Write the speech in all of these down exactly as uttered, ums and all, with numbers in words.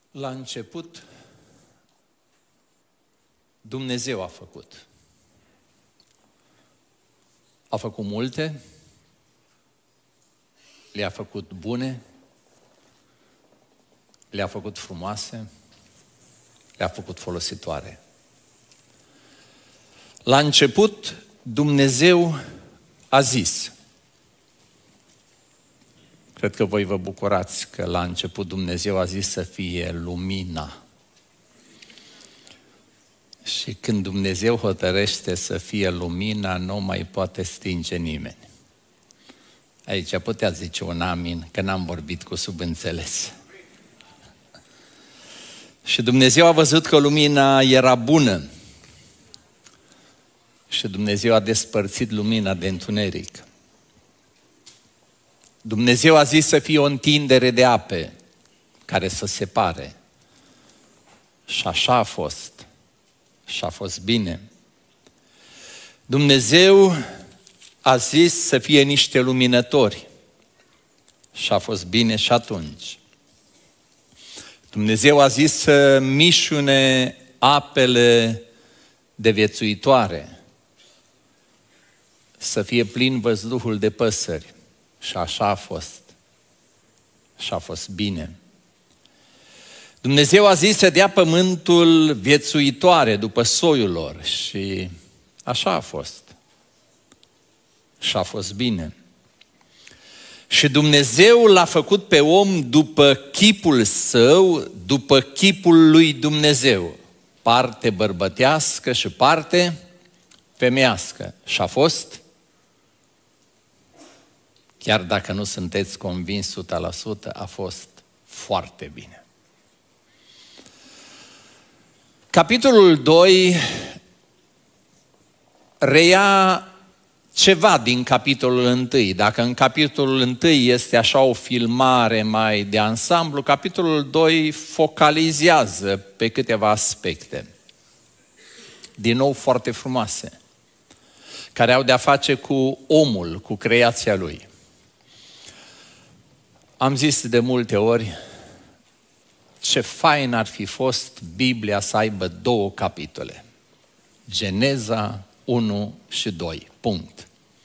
La început, Dumnezeu a făcut. A făcut multe, le-a făcut bune, le-a făcut frumoase, le-a făcut folositoare. La început, Dumnezeu a zis. Cred că voi vă bucurați că la început Dumnezeu a zis să fie lumina. Și când Dumnezeu hotărăște să fie lumina, nu mai poate stinge nimeni. Aici putea zice un amin, că n-am vorbit cu subînțeles. Și Dumnezeu a văzut că lumina era bună. Și Dumnezeu a despărțit lumina de întuneric. Dumnezeu a zis să fie o întindere de ape care să separe. Și așa a fost. Și a fost bine. Dumnezeu a zis să fie niște luminători. Și a fost bine și atunci. Dumnezeu a zis să mișune apele de viețuitoare, să fie plin văzduhul de păsări. Și așa a fost. Și a fost bine. Dumnezeu a zis să dea pământul viețuitoare după soiul lor și așa a fost. Și a fost bine. Și Dumnezeu l-a făcut pe om după chipul său, după chipul lui Dumnezeu. Parte bărbătească și parte femeiască. Și a fost, chiar dacă nu sunteți convins o sută la sută, a fost foarte bine. Capitolul doi reia ceva din capitolul unu. Dacă în capitolul unu este așa o filmare mai de ansamblu, capitolul doi focalizează pe câteva aspecte. Din nou foarte frumoase, care au de-a face cu omul, cu creația lui. Am zis de multe ori, ce fain ar fi fost Biblia să aibă două capitole. Geneza unu și doi. Punct.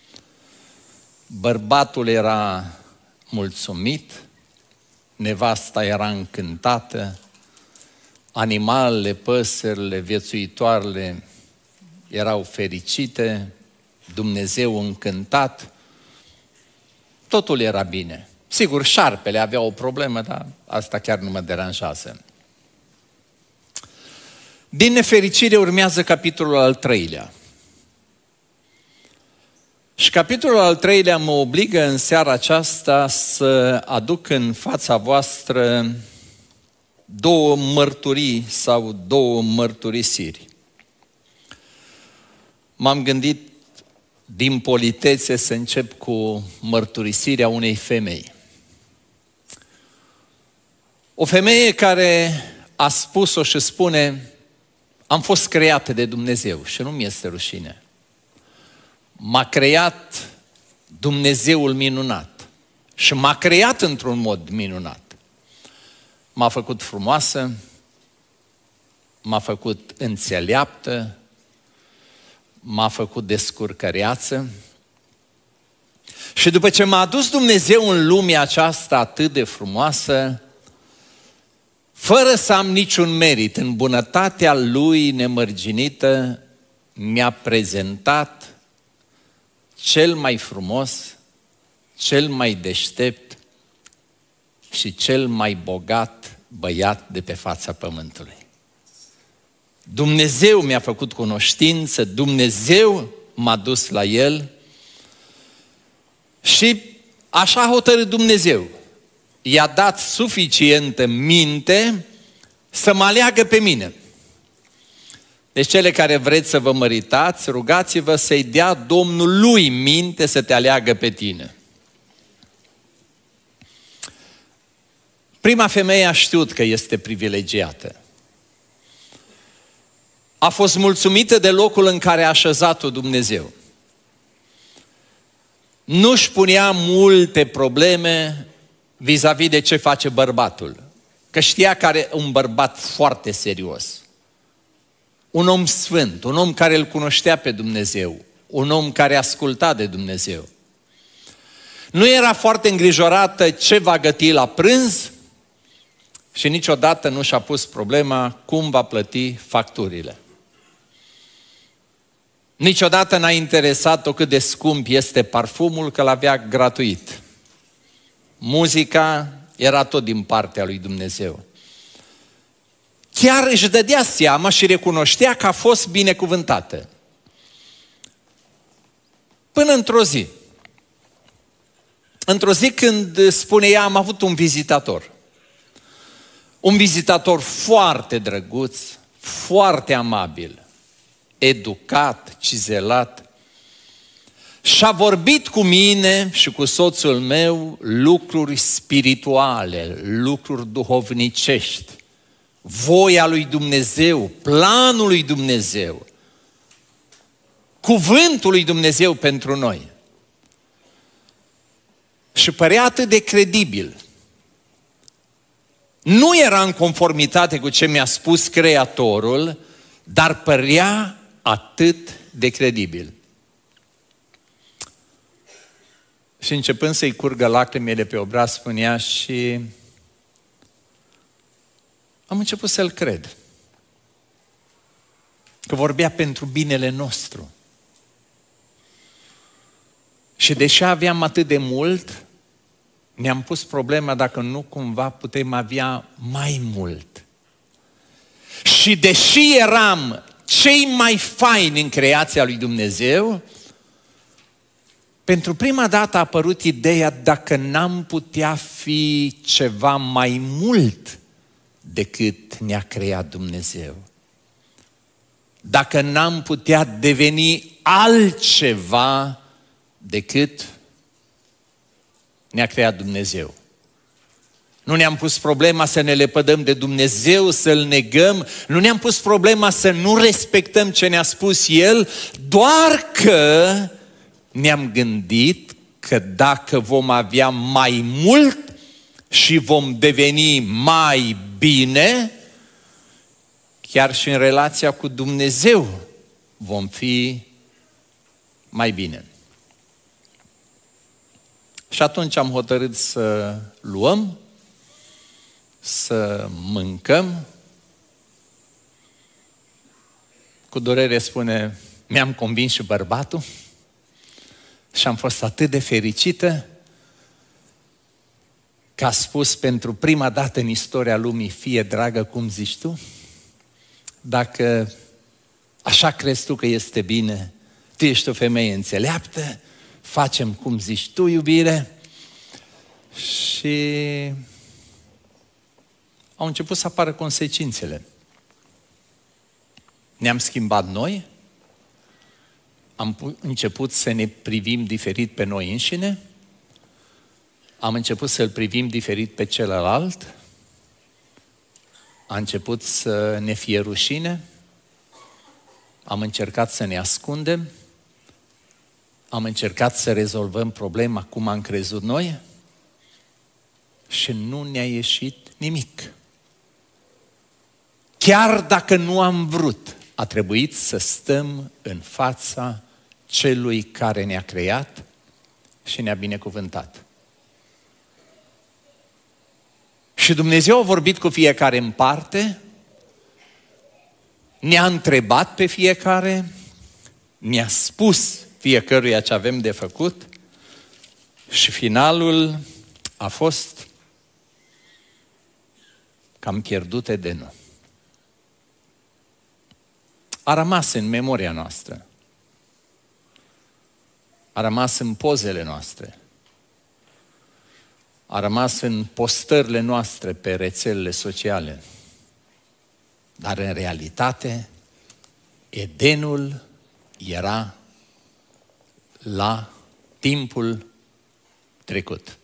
Bărbatul era mulțumit, nevasta era încântată, animalele, păsările, viețuitoarele erau fericite, Dumnezeu încântat, totul era bine. Sigur, șarpele avea o problemă, dar asta chiar nu mă deranjează. Din nefericire urmează capitolul al treilea. Și capitolul al treilea mă obligă în seara aceasta să aduc în fața voastră două mărturii sau două mărturisiri. M-am gândit din politețe să încep cu mărturisirea unei femei. O femeie care a spus-o și spune, am fost creată de Dumnezeu și nu mi este rușine. M-a creat Dumnezeul minunat și m-a creat într-un mod minunat. M-a făcut frumoasă, m-a făcut înțeleaptă, m-a făcut descurcăreață. Și după ce m-a adus Dumnezeu în lumea aceasta atât de frumoasă, fără să am niciun merit, în bunătatea Lui nemărginită, mi-a prezentat cel mai frumos, cel mai deștept și cel mai bogat băiat de pe fața pământului. Dumnezeu mi-a făcut cunoștință, Dumnezeu m-a dus la El și așa a hotărât Dumnezeu. I-a dat suficientă minte să mă aleagă pe mine. Deci cele care vreți să vă măritați, rugați-vă să-i dea Domnul lui minte să te aleagă pe tine. Prima femeie a știut că este privilegiată. A fost mulțumită de locul în care a așezat-o Dumnezeu. Nu-și punea multe probleme vis-a-vis de ce face bărbatul. că știa că are un bărbat foarte serios, un om sfânt, un om care îl cunoștea pe Dumnezeu, un om care asculta de Dumnezeu. Nu era foarte îngrijorată ce va găti la prânz și niciodată nu și-a pus problema cum va plăti facturile. Niciodată n-a interesat-o cât de scump este parfumul, că l-avea gratuit. Muzica era tot din partea lui Dumnezeu. Chiar își dădea seama și recunoștea că a fost binecuvântată. Până într-o zi. Într-o zi când spune ea, am avut un vizitator. Un vizitator foarte drăguț, foarte amabil, educat, cizelat. Și-a vorbit cu mine și cu soțul meu lucruri spirituale, lucruri duhovnicești, voia lui Dumnezeu, planul lui Dumnezeu, cuvântul lui Dumnezeu pentru noi. Și părea atât de credibil. Nu era în conformitate cu ce mi-a spus Creatorul, dar părea atât de credibil. Și începând să-i curgă lacrimile pe obraz, spunea și am început să-l cred. Că vorbea pentru binele nostru. Și deși aveam atât de mult, ne-am pus problema dacă nu cumva putem avea mai mult. Și deși eram cei mai faini în creația lui Dumnezeu, pentru prima dată a apărut ideea dacă n-am putea fi ceva mai mult decât ne-a creat Dumnezeu. Dacă n-am putea deveni altceva decât ne-a creat Dumnezeu. Nu ne-am pus problema să ne lepădăm de Dumnezeu, să-L negăm, nu ne-am pus problema să nu respectăm ce ne-a spus El, doar că ne-am gândit că dacă vom avea mai mult și vom deveni mai bine, chiar și în relația cu Dumnezeu vom fi mai bine. Și atunci am hotărât să luăm, să mâncăm. Cu durere spune, mi-am convins și bărbatul și am fost atât de fericită că a spus pentru prima dată în istoria lumii, fie dragă, cum zici tu, dacă așa crezi tu că este bine, tu ești o femeie înțeleaptă, facem cum zici tu, iubire. Și au început să apară consecințele. Ne-am schimbat noi, am început să ne privim diferit pe noi înșine, am început să-l privim diferit pe celălalt, a început să ne fie rușine, am încercat să ne ascundem, am încercat să rezolvăm problema cum am crezut noi și nu ne-a ieșit nimic. Chiar dacă nu am vrut, a trebuit să stăm în fața celui care ne-a creat și ne-a binecuvântat. Și Dumnezeu a vorbit cu fiecare în parte, ne-a întrebat pe fiecare, ne-a spus fiecăruia ce avem de făcut și finalul a fost că am pierdut Edenul. A rămas în memoria noastră. A rămas în pozele noastre. A rămas în postările noastre pe rețelele sociale. Dar în realitate, Edenul era la timpul trecut.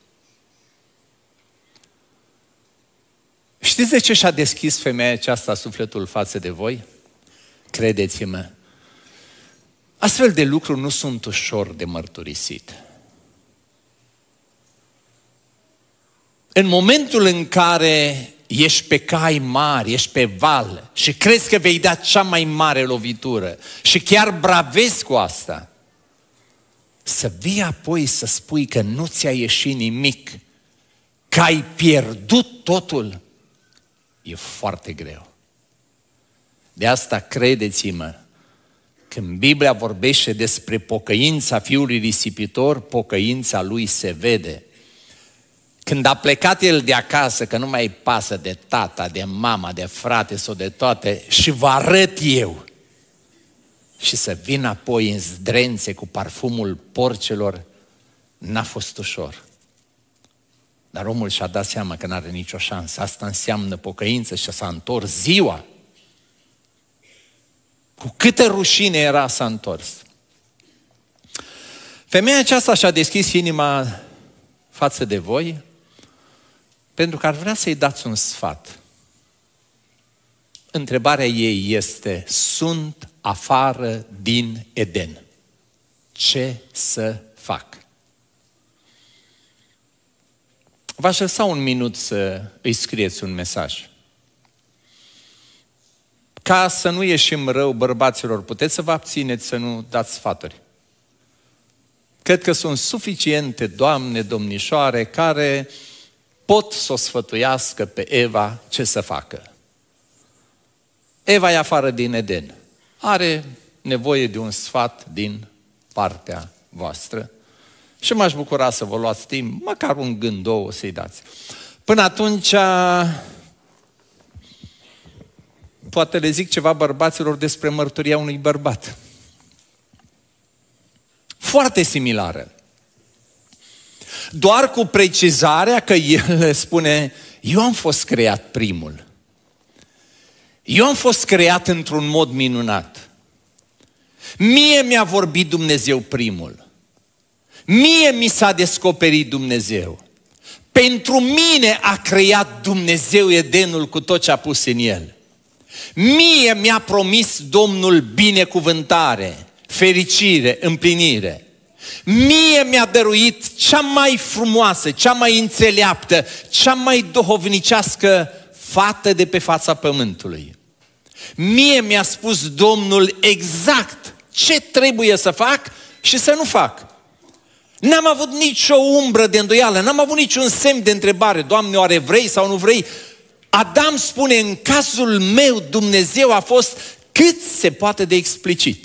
Știți de ce și-a deschis femeia aceasta sufletul față de voi? Credeți-mă, astfel de lucruri nu sunt ușor de mărturisit. În momentul în care ești pe cai mari, ești pe val și crezi că vei da cea mai mare lovitură și chiar bravezi cu asta, să vii apoi să spui că nu ți-a ieșit nimic, că ai pierdut totul, e foarte greu. De asta credeți-mă, când Biblia vorbește despre pocăința fiului risipitor, pocăința lui se vede. Când a plecat el de acasă, că nu mai pasă de tata, de mama, de frate sau de toate, și vă arăt eu, și să vin apoi în zdrențe cu parfumul porcelor, n-a fost ușor. Dar omul și-a dat seama că n-are nicio șansă. Asta înseamnă pocăință și s-a întors ziua. Cu câtă rușine era, s-a întors. Femeia aceasta și-a deschis inima față de voi pentru că ar vrea să-i dați un sfat. Întrebarea ei este: sunt afară din Eden. Ce să fac? V-aș lăsa un minut să îi scrieți un mesaj. Ca să nu ieșim rău, bărbaților, puteți să vă abțineți să nu dați sfaturi. Cred că sunt suficiente doamne, domnișoare, care pot să o sfătuiască pe Eva ce să facă. Eva e afară din Eden. Are nevoie de un sfat din partea voastră. Și m-aș bucura să vă luați timp, măcar un gând, două să-i dați. Până atunci, poate le zic ceva bărbaților despre mărturia unui bărbat. Foarte similară. Doar cu precizarea că el spune: eu am fost creat primul. Eu am fost creat într-un mod minunat. Mie mi-a vorbit Dumnezeu primul. Mie mi s-a descoperit Dumnezeu. Pentru mine a creat Dumnezeu Edenul cu tot ce a pus în el. Mie mi-a promis Domnul binecuvântare, fericire, împlinire. Mie mi-a dăruit cea mai frumoasă, cea mai înțeleaptă, cea mai duhovnicească fată de pe fața pământului. Mie mi-a spus Domnul exact ce trebuie să fac și să nu fac. N-am avut nicio umbră de îndoială, n-am avut niciun semn de întrebare: Doamne, oare vrei sau nu vrei? Adam spune: în cazul meu Dumnezeu a fost cât se poate de explicit.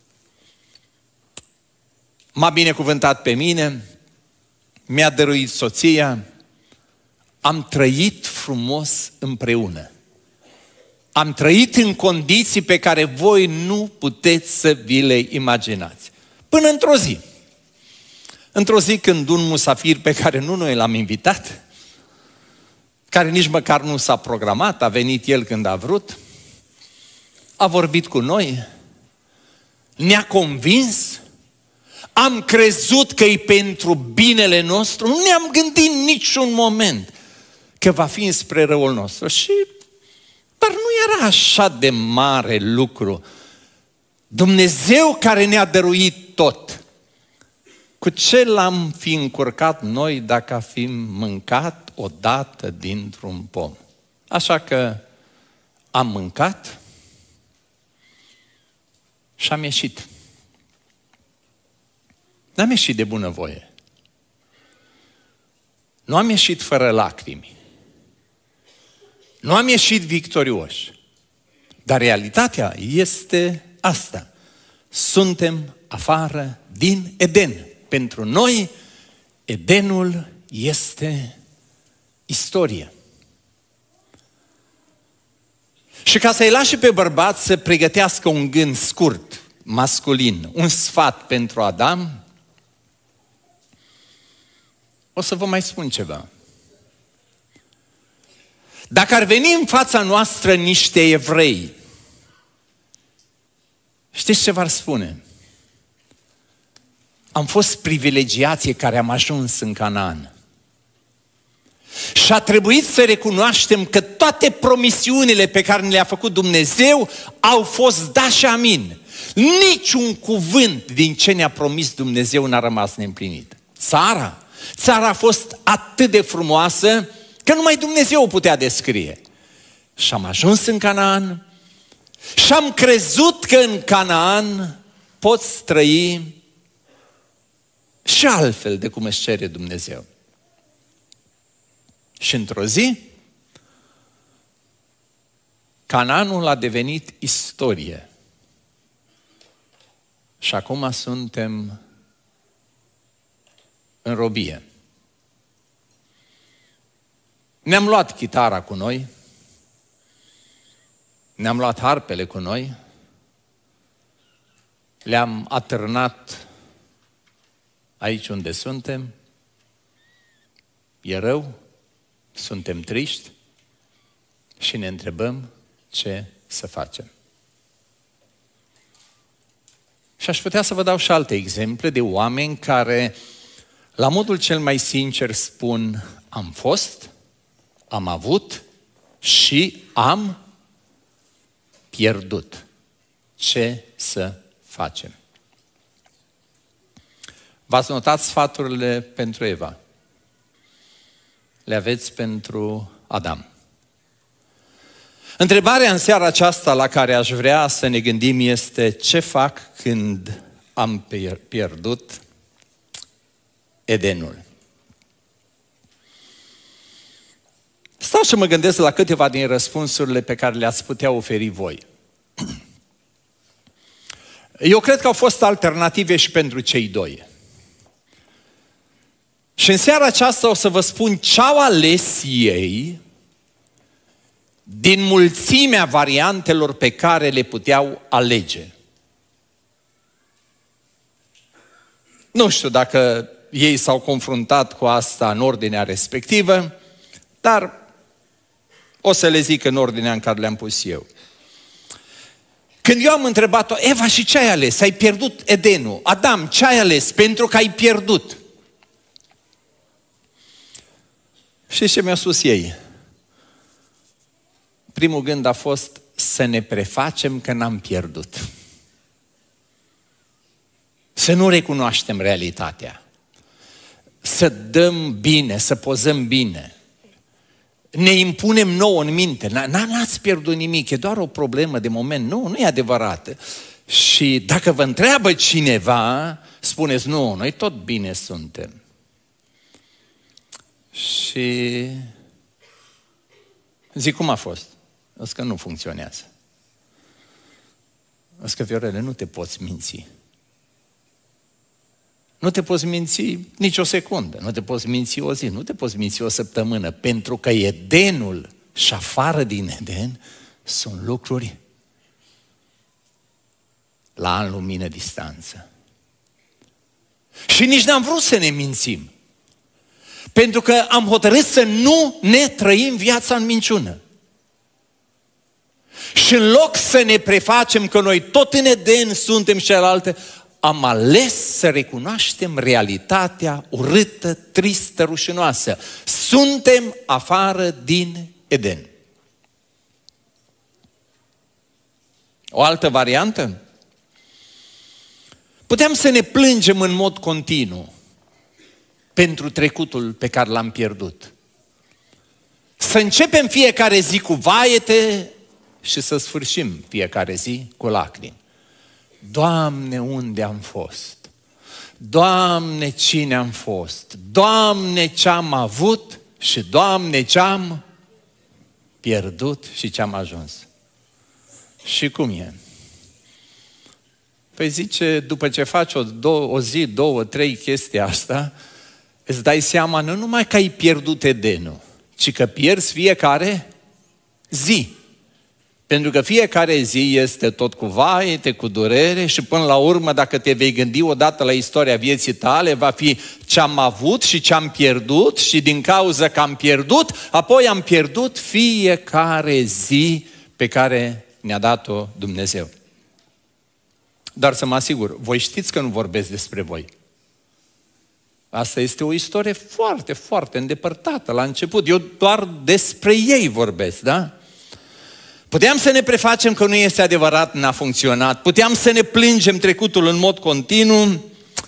M-a binecuvântat pe mine, mi-a dăruit soția, am trăit frumos împreună. Am trăit în condiții pe care voi nu puteți să vi le imaginați. Până într-o zi. Într-o zi când un musafir pe care nu noi l-am invitat, care nici măcar nu s-a programat, a venit el când a vrut, a vorbit cu noi, ne-a convins, am crezut că e pentru binele nostru, nu ne-am gândit niciun moment că va fi spre răul nostru. Și, dar nu era așa de mare lucru. Dumnezeu care ne-a dăruit tot, cu ce l-am fi încurcat noi dacă am fi mâncat odată dintr-un pom? Așa că am mâncat și am ieșit. N-am ieșit de bunăvoie. Nu am ieșit fără lacrimi. Nu am ieșit victorioși. Dar realitatea este asta. Suntem afară din Eden. Pentru noi, Edenul este istorie. Și ca să-i lași pe bărbați să pregătească un gând scurt, masculin, un sfat pentru Adam, o să vă mai spun ceva. Dacă ar veni în fața noastră niște evrei, știți ce v-ar spune? Am fost privilegiații care am ajuns în Canaan. Și a trebuit să recunoaștem că toate promisiunile pe care le-a făcut Dumnezeu au fost da și amin. Niciun cuvânt din ce ne-a promis Dumnezeu n-a rămas neîmplinit. Țara, țara a fost atât de frumoasă că numai Dumnezeu putea descrie. Și am ajuns în Canaan și am crezut că în Canaan poți trăi și altfel de cum își cere Dumnezeu. Și într-o zi, Canaanul a devenit istorie. Și acum suntem în robie. Ne-am luat chitara cu noi, ne-am luat harpele cu noi, le-am atârnat aici unde suntem, e rău, suntem triști și ne întrebăm ce să facem. Și aș putea să vă dau și alte exemple de oameni care, la modul cel mai sincer, spun: am fost, am avut și am pierdut. Ce să facem? V-ați notat sfaturile pentru Eva? Le aveți pentru Adam. Întrebarea în seara aceasta la care aș vrea să ne gândim este: ce fac când am pierdut Edenul? Stau și mă gândesc la câteva din răspunsurile pe care le-ați putea oferi voi. Eu cred că au fost alternative și pentru cei doi. Și în seara aceasta o să vă spun ce au ales ei din mulțimea variantelor pe care le puteau alege. Nu știu dacă ei s-au confruntat cu asta în ordinea respectivă, dar o să le zic în ordinea în care le-am pus eu. Când eu am întrebat-o: Eva, și ce ai ales? Ai pierdut Edenul. Adam, ce ai ales? Pentru că ai pierdut. Și ce mi-a spus ei? Primul gând a fost să ne prefacem că n-am pierdut. Să nu recunoaștem realitatea. Să dăm bine, să pozăm bine. Ne impunem nouă în minte. N-ați pierdut nimic, e doar o problemă de moment. Nu, nu e adevărat. Și dacă vă întreabă cineva, spuneți: nu, noi tot bine suntem. Și zic: cum a fost? O să că nu funcționează. O să că, Viorele, nu te poți minți. Nu te poți minți nici o secundă, nu te poți minți o zi, nu te poți minți o săptămână, pentru că Edenul și afară din Eden sunt lucruri la an lumină distanță. Și nici n-am vrut să ne mințim, pentru că am hotărât să nu ne trăim viața în minciună. Și în loc să ne prefacem că noi tot în Eden suntem și celelalte, am ales să recunoaștem realitatea urâtă, tristă, rușinoasă. Suntem afară din Eden. O altă variantă? Puteam să ne plângem în mod continuu pentru trecutul pe care l-am pierdut. Să începem fiecare zi cu vaete și să sfârșim fiecare zi cu lacrimi. Doamne, unde am fost? Doamne, cine am fost? Doamne, ce-am avut și Doamne, ce-am pierdut și ce-am ajuns. Și cum e? Păi zice, după ce faci o, două, o zi, două, trei chestii asta, îți dai seama nu numai că ai pierdut Edenul, ci că pierzi fiecare zi. Pentru că fiecare zi este tot cu vaete, cu durere și până la urmă, dacă te vei gândi odată la istoria vieții tale, va fi ce-am avut și ce-am pierdut și din cauza că am pierdut, apoi am pierdut fiecare zi pe care ne-a dat-o Dumnezeu. Dar să mă asigur, voi știți că nu vorbesc despre voi. Asta este o istorie foarte, foarte îndepărtată la început. Eu doar despre ei vorbesc, da? Puteam să ne prefacem că nu este adevărat, n-a funcționat. Puteam să ne plângem trecutul în mod continuu,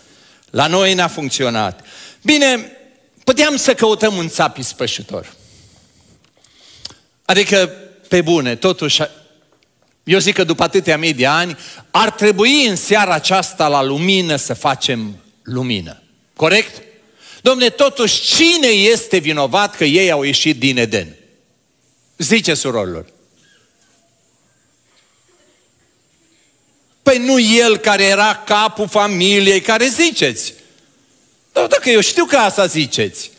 la noi n-a funcționat. Bine, puteam să căutăm un țap ispășitor. Adică, pe bune, totuși, eu zic că după atâtea mii de ani, ar trebui în seara aceasta la lumină să facem lumină. Corect? Dom'le, totuși, cine este vinovat că ei au ieșit din Eden? Zice surorilor. Păi nu el care era capul familiei, care ziceți. Dar dacă eu știu că asta ziceți.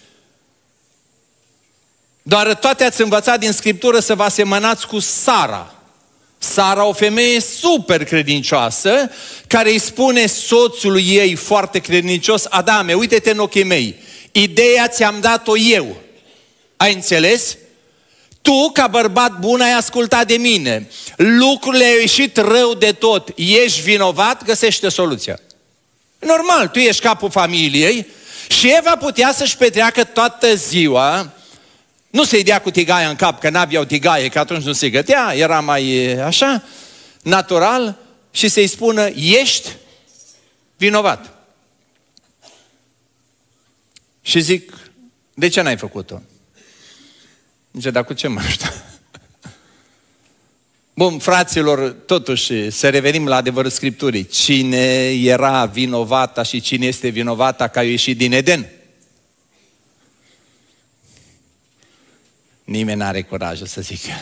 Doar toate ați învățat din Scriptură să vă asemănați cu Sara. Sara, o femeie super credincioasă, care îi spune soțului ei foarte credincios: Adame, uite-te în ochii mei, ideea ți-am dat-o eu. Ai înțeles? Tu, ca bărbat bun, ai ascultat de mine. Lucrurile au ieșit rău de tot. Ești vinovat, găsește soluția. Normal, tu ești capul familiei și Eva putea să-și petreacă toată ziua, nu să-i dea cu tigaia în cap, că n-aveau tigaie, că atunci nu se gătea, era mai așa, natural, și să-i spună: ești vinovat. Și zic: de ce n-ai făcut-o? Zice: dar cu ce mă ajută? Bun, fraților, totuși, să revenim la adevărul Scripturii. Cine era vinovata și cine este vinovata că a ieșit din Eden? Nimeni n-are curajul să zică.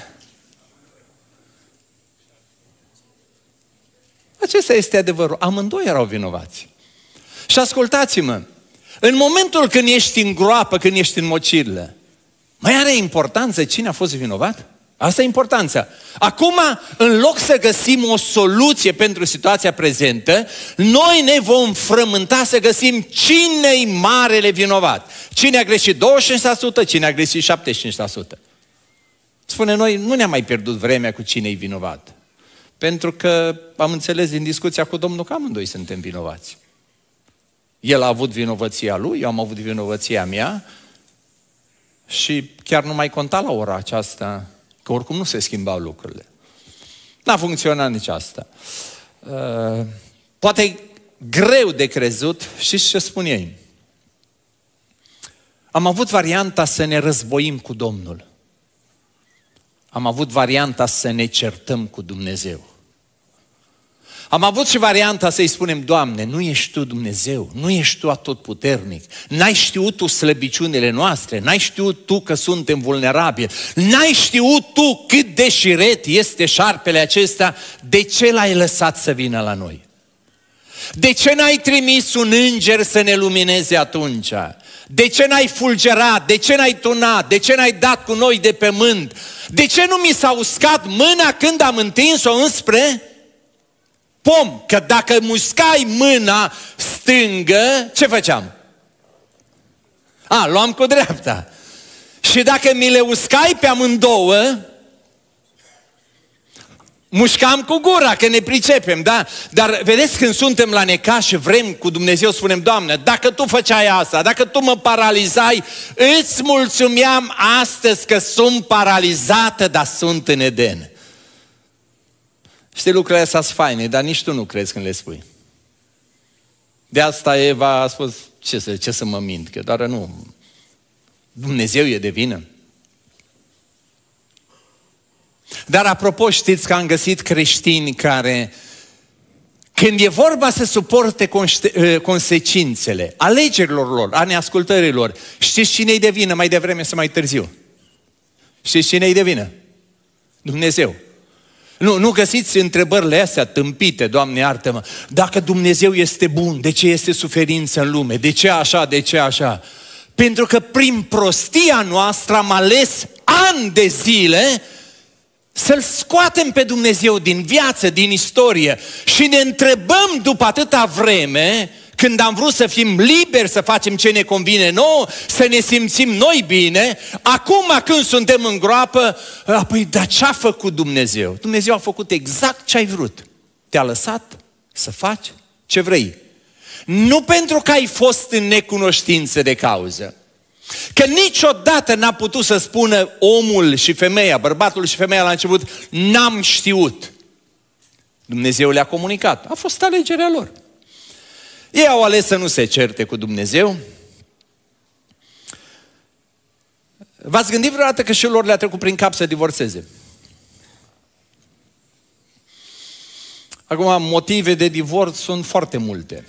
Acesta este adevărul. Amândoi erau vinovați. Și ascultați-mă, în momentul când ești în groapă, când ești în mocirlă, mai are importanță cine a fost vinovat? Asta e importanța. Acum, în loc să găsim o soluție pentru situația prezentă, noi ne vom frământa să găsim cine-i marele vinovat. Cine a greșit douăzeci și cinci la sută, cine a greșit șaptezeci și cinci la sută. Spune, noi nu ne-am mai pierdut vremea cu cine-i vinovat. Pentru că am înțeles din discuția cu Domnul că amândoi suntem vinovați. El a avut vinovăția lui, eu am avut vinovăția mea și chiar nu mai conta la ora aceasta, că oricum nu se schimbau lucrurile. N-a funcționat nici asta. Uh, poate e greu de crezut, știți ce spun ei? Am avut varianta să ne războim cu Domnul. Am avut varianta să ne certăm cu Dumnezeu. Am avut și varianta să-i spunem: Doamne, nu ești Tu Dumnezeu, nu ești Tu atotputernic, n-ai știut Tu slăbiciunile noastre, n-ai știut Tu că suntem vulnerabili, n-ai știut Tu cât de șiret este șarpele acesta, de ce l-ai lăsat să vină la noi? De ce n-ai trimis un înger să ne lumineze atunci? De ce n-ai fulgerat? De ce n-ai tunat? De ce n-ai dat cu noi de pământ? De ce nu mi s-a uscat mâna când am întins-o înspre pom? Că dacă muscai mâna stângă, ce făceam? A, luam cu dreapta. Și dacă mi le uscai pe amândouă, mușcam cu gura, că ne pricepem, da? Dar vedeți, când suntem la necaz și vrem cu Dumnezeu, spunem: Doamne, dacă Tu făceai asta, dacă Tu mă paralizai, îți mulțumeam astăzi că sunt paralizată, dar sunt în Eden. Știi, lucrurile astea sunt faine, dar nici tu nu crezi când le spui. De asta Eva a spus: ce să, ce să mă mint, că doar nu, Dumnezeu e de vină. Dar apropo, știți că am găsit creștini care, când e vorba să suporte consecințele alegerilor lor, a neascultărilor, știți cine-i de vină mai devreme sau mai târziu? Știți cine-i de vină? Dumnezeu. Nu, nu găsiți întrebările astea tâmpite: Doamne, iartă-mă, dacă Dumnezeu este bun, de ce este suferință în lume? De ce așa, de ce așa? Pentru că prin prostia noastră am ales ani de zile să-L scoatem pe Dumnezeu din viață, din istorie, și ne întrebăm după atâta vreme, când am vrut să fim liberi să facem ce ne convine nouă, să ne simțim noi bine, acum când suntem în groapă, apoi, dar ce-a făcut Dumnezeu? Dumnezeu a făcut exact ce ai vrut. Te-a lăsat să faci ce vrei. Nu pentru că ai fost în necunoștință de cauză. Că niciodată n-a putut să spună omul și femeia, bărbatul și femeia la început: n-am știut. Dumnezeu le-a comunicat. A fost alegerea lor. Ei au ales să nu se certe cu Dumnezeu. V-ați gândit vreodată că și lor le-a trecut prin cap să divorțeze? Acum, motive de divorț sunt foarte multe.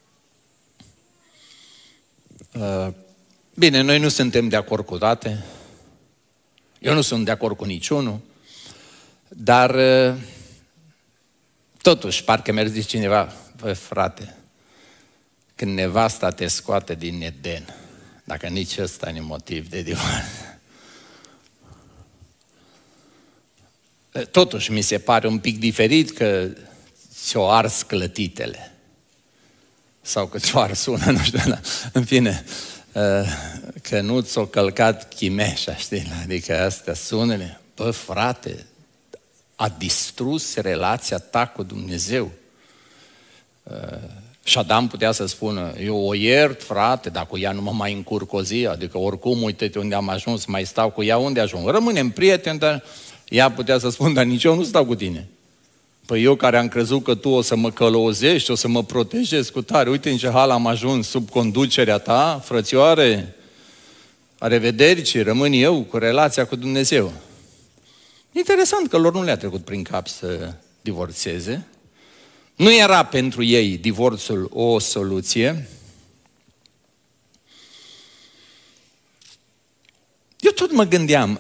Bine, noi nu suntem de acord cu toate. Eu nu sunt de acord cu niciunul. Dar, totuși, parcă mi-ar zice cineva, bă, frate, când nevasta te scoate din Eden, dacă nici ăsta nu e motiv de divorț. Totuși, mi se pare un pic diferit că ți-o ars clătitele. Sau că ți-o ars una, nu știu, dar, în fine, că nu ți-o călcat chimeșa, știi? Adică astea sunele. Bă, frate, a distrus relația ta cu Dumnezeu. Și Adam putea să spună, eu o iert, frate, dar cu ea nu mă mai încurc o zi, adică oricum, uite-te unde am ajuns, mai stau cu ea, unde ajung? Rămânem prieteni, dar ea putea să spună, dar nici eu nu stau cu tine. Păi eu care am crezut că tu o să mă călăuzești, o să mă protejezi cu tare, uite în ce hal am ajuns sub conducerea ta, frățioare, a revederci, rămân eu cu relația cu Dumnezeu. Interesant că lor nu le-a trecut prin cap să divorțeze. Nu era pentru ei divorțul o soluție. Eu tot mă gândeam,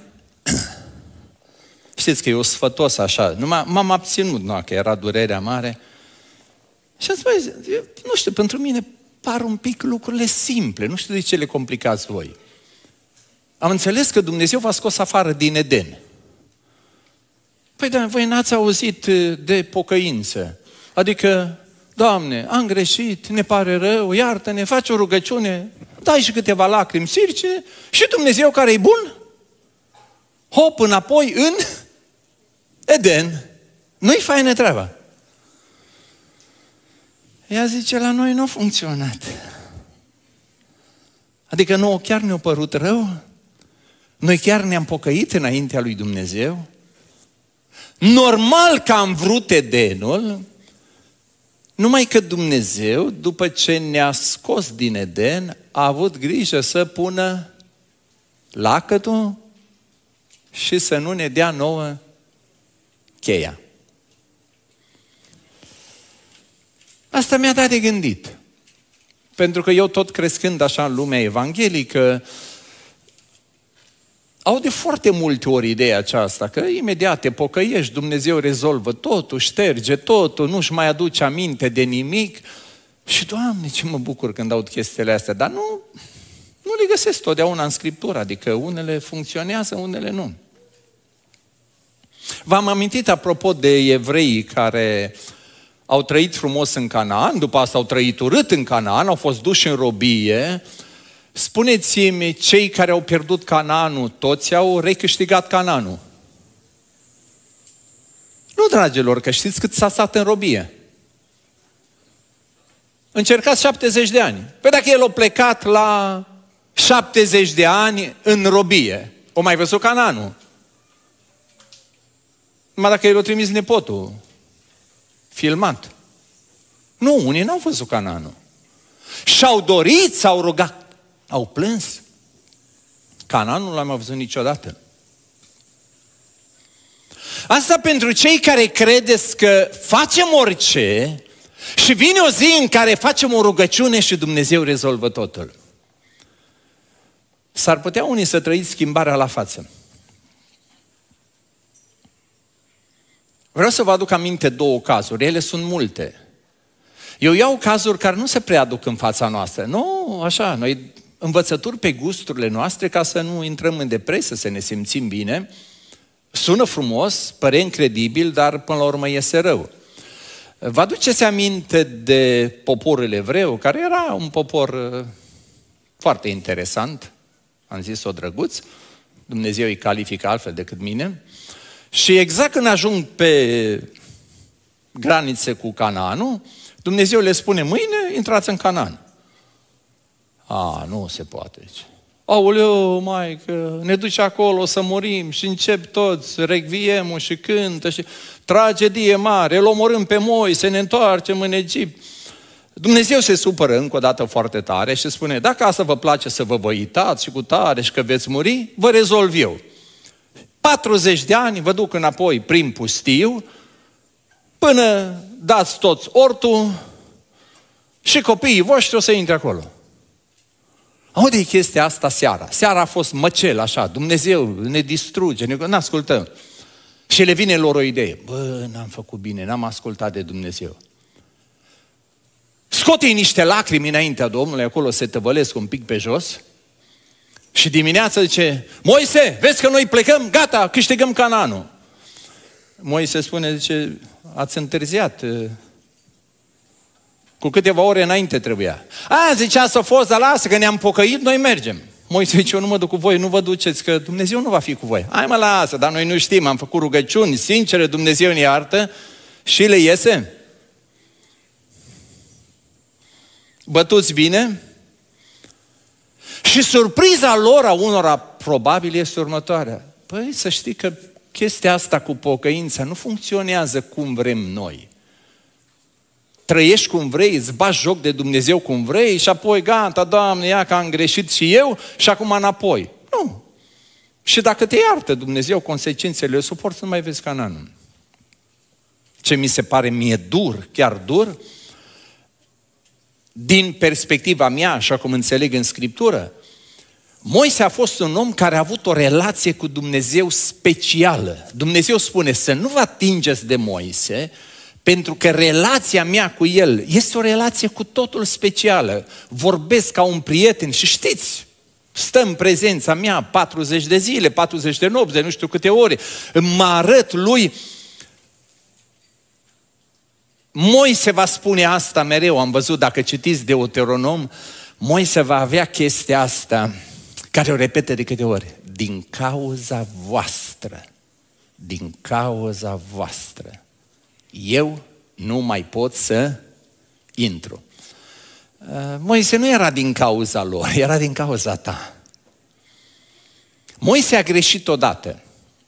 știți că eu sfătos așa, numai m-am abținut, nu, că era durerea mare. Și am spus, nu știu, pentru mine par un pic lucrurile simple, nu știu de ce le complicați voi. Am înțeles că Dumnezeu v-a scos afară din Eden. Păi da, voi n-ați auzit de pocăință. Adică, Doamne, am greșit, ne pare rău, iartă-ne, faci o rugăciune, dai și câteva lacrimi sirce și Dumnezeu care e bun, hop, înapoi în Eden. Nu-i faină treaba. Ea zice, la noi nu a funcționat. Adică nouă chiar ne-a părut rău? Noi chiar ne-am pocăit înaintea lui Dumnezeu? Normal că am vrut Edenul, numai că Dumnezeu, după ce ne-a scos din Eden, a avut grijă să pună lacătul și să nu ne dea nouă cheia. Asta mi-a dat de gândit. Pentru că eu tot crescând așa în lumea evanghelică, au de foarte multe ori ideea aceasta, că imediat te pocăiești, Dumnezeu rezolvă totul, șterge totul, nu-și mai aduce aminte de nimic. Și, Doamne, ce mă bucur când aud chestiile astea, dar nu, nu le găsesc totdeauna în Scriptură, adică unele funcționează, unele nu. V-am amintit apropo de evreii care au trăit frumos în Canaan, după asta au trăit urât în Canaan, au fost duși în robie. Spuneți-mi, cei care au pierdut Canaanul, toți au recâștigat Canaanul? Nu, dragilor, că știți cât s-a stat în robie? Încercați șaptezeci de ani. Păi dacă el a plecat la șaptezeci de ani în robie, o mai văzut Canaanul? Numai dacă el a trimis nepotul filmat. Nu, unii n-au văzut Canaanul. Și-au dorit, s-au rugat, au plâns. Canaanul nu l-am mai văzut niciodată. Asta pentru cei care credeți că facem orice și vine o zi în care facem o rugăciune și Dumnezeu rezolvă totul. S-ar putea unii să trăiți schimbarea la față. Vreau să vă aduc aminte două cazuri, ele sunt multe. Eu iau cazuri care nu se prea aduc în fața noastră. Nu, așa, noi învățături pe gusturile noastre ca să nu intrăm în depresie, să ne simțim bine. Sună frumos, pare incredibil, dar până la urmă iese rău. Vă aduceți aminte de poporul evreu, care era un popor foarte interesant, am zis-o drăguț, Dumnezeu îi califică altfel decât mine, și exact când ajung pe granițe cu Canaanul, Dumnezeu le spune, mâine intrați în Canaan. A, nu se poate. Aoleu, maică, ne duce acolo să murim și încep toți, recviemul și cântă și tragedie mare, îl omorâm pe Moise, ne întoarcem în Egipt. Dumnezeu se supără încă o dată foarte tare și spune, dacă asta vă place să vă vă uitați și cu tare și că veți muri, vă rezolv eu. patruzeci de ani vă duc înapoi prin pustiu, până dați toți ortul și copiii voștri o să intre acolo. Aude chestia asta seara. Seara a fost măcel, așa, Dumnezeu ne distruge, ne ascultăm. Și le vine lor o idee. Bă, n-am făcut bine, n-am ascultat de Dumnezeu. Scoate-i niște lacrimi înaintea Domnului, acolo se tăvălesc un pic pe jos. Și dimineața zice, Moise, vezi că noi plecăm, gata, câștigăm Canaanul. Moise spune, zice, ați întârziat. Cu câteva ore înainte trebuia. A, zice, asta a fost, dar lasă, că ne-am pocăit, noi mergem. Moise zice, eu nu mă duc cu voi, nu vă duceți, că Dumnezeu nu va fi cu voi. Hai mă, lasă, dar noi nu știm, am făcut rugăciuni sincere, Dumnezeu ne iartă și le iese. Bătuți bine. Și surpriza lor, a unora probabil, este următoarea. Păi să știi că chestia asta cu pocăința nu funcționează cum vrem noi. Trăiești cum vrei, îți bagi joc de Dumnezeu cum vrei și apoi gata, Doamne, ia că am greșit și eu și acum înapoi. Nu. Și dacă te iartă Dumnezeu, consecințele le suporți, nu mai vezi Canaanul. Ce mi se pare mie dur, chiar dur, din perspectiva mea, așa cum înțeleg în Scriptură, Moise a fost un om care a avut o relație cu Dumnezeu specială. Dumnezeu spune să nu vă atingeți de Moise, pentru că relația mea cu el este o relație cu totul specială. Vorbesc ca un prieten și știți, stă în prezența mea patruzeci de zile, patruzeci de nopți, de nu știu câte ore, mă arăt lui. Moise va spune asta mereu, am văzut, dacă citiți Deuteronom, Moise va avea chestia asta, care o repetă de câte ori, din cauza voastră, din cauza voastră, eu nu mai pot să intru. Moise nu era din cauza lor, era din cauza ta. Moise a greșit odată.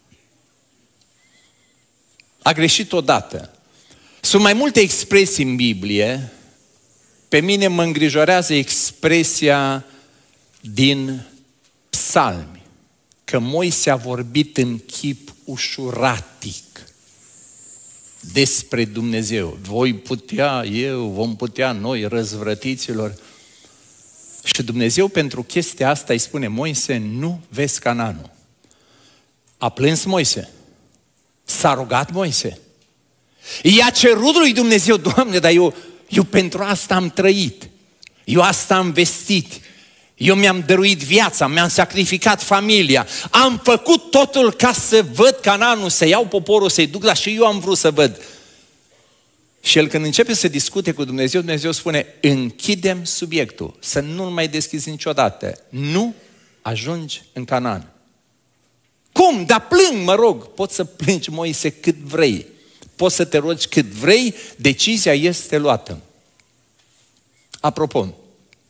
A greșit odată. Sunt mai multe expresii în Biblie. Pe mine mă îngrijorează expresia din Psalmi, că Moise a vorbit în chip ușuratic despre Dumnezeu. Voi putea, eu, vom putea noi, răzvrătiților. Și Dumnezeu pentru chestia asta îi spune, Moise, nu vezi Canaanul. A plâns Moise. S-a rugat Moise. I-a cerut lui Dumnezeu, Doamne, dar eu, eu pentru asta am trăit. Eu asta am vestit. Eu mi-am dăruit viața, mi-am sacrificat familia. Am făcut totul ca să văd Canaanul, să iau poporul, să-i duc, dar și eu am vrut să văd. Și el când începe să discute cu Dumnezeu, Dumnezeu spune, închidem subiectul, să nu-l mai deschizi niciodată. Nu ajungi în Canaan. Cum? Dar plâng, mă rog. Poți să plângi, Moise, cât vrei. Poți să te rogi cât vrei, decizia este luată. Apropo,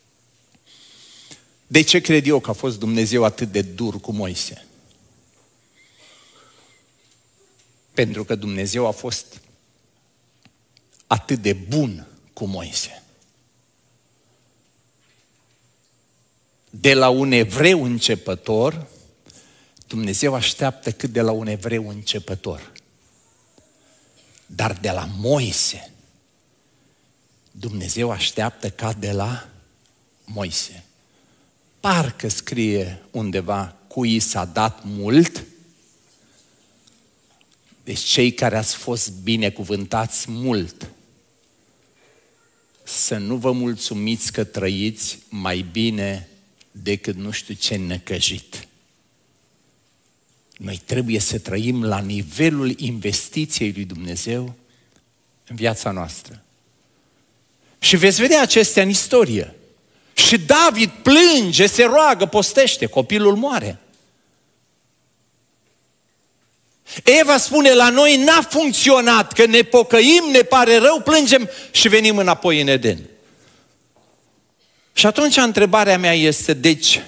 de ce cred eu că a fost Dumnezeu atât de dur cu Moise? Pentru că Dumnezeu a fost atât de bun cu Moise. De la un evreu începător, Dumnezeu așteaptă cât de la un evreu începător. Dar de la Moise, Dumnezeu așteaptă ca de la Moise. Parcă scrie undeva, cui s-a dat mult. Deci cei care ați fost binecuvântați mult, să nu vă mulțumiți că trăiți mai bine decât nu știu ce necăjit. Noi trebuie să trăim la nivelul investiției lui Dumnezeu în viața noastră. Și veți vedea acestea în istorie. Și David plânge, se roagă, postește, copilul moare. Eva spune, la noi n-a funcționat, că ne pocăim, ne pare rău, plângem și venim înapoi în Eden. Și atunci întrebarea mea este, deci,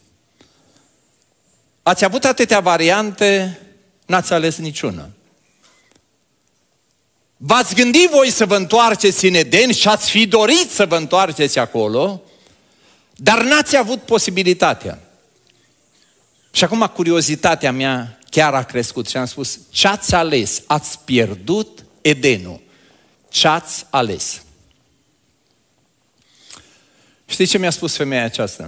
ați avut atâtea variante, n-ați ales niciuna. V-ați gândit voi să vă întoarceți în Eden și ați fi dorit să vă întoarceți acolo, dar n-ați avut posibilitatea. Și acum curiozitatea mea chiar a crescut și am spus, ce-ați ales? Ați pierdut Edenul. Ce-ați ales? Știi ce mi-a spus femeia aceasta?